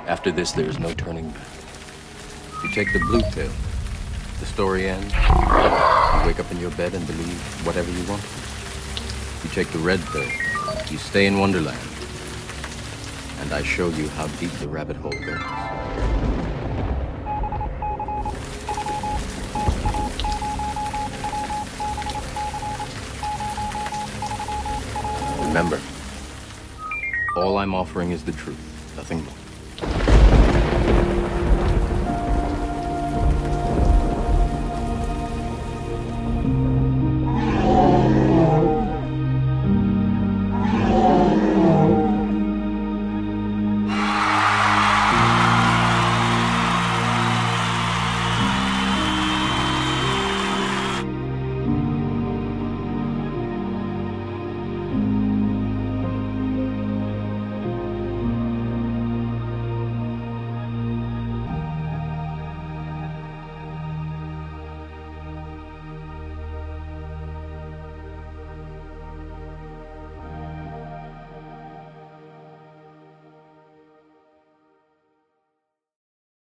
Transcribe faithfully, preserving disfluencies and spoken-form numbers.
After this, there is no turning back. You take the blue pill, the story ends. You wake up in your bed and believe whatever you want. You take the red pill, you stay in Wonderland. And I show you how deep the rabbit hole goes. Remember, all I'm offering is the truth, nothing more.